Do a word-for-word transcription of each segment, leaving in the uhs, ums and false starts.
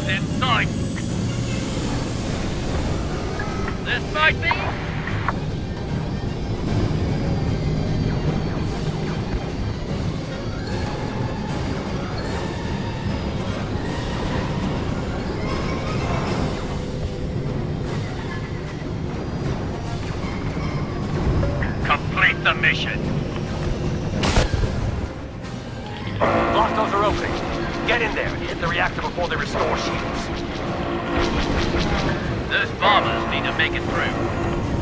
Enemies in sight! This might be... Complete the mission! Blast doors are opening. Get in there and hit the reactor before they restore shields. Those bombers need to make it through.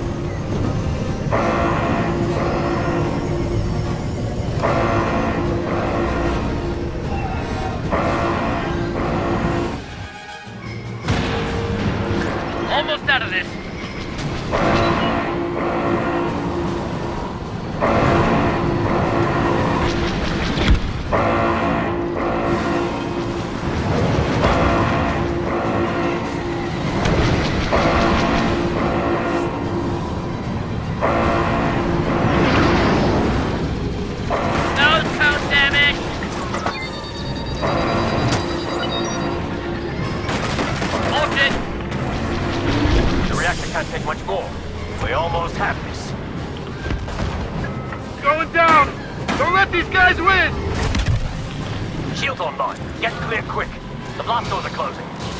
Almost out of this. Can't take much more. We almost have this. Going down! Don't let these guys win! Shields online. Get clear quick. The blast doors are closing.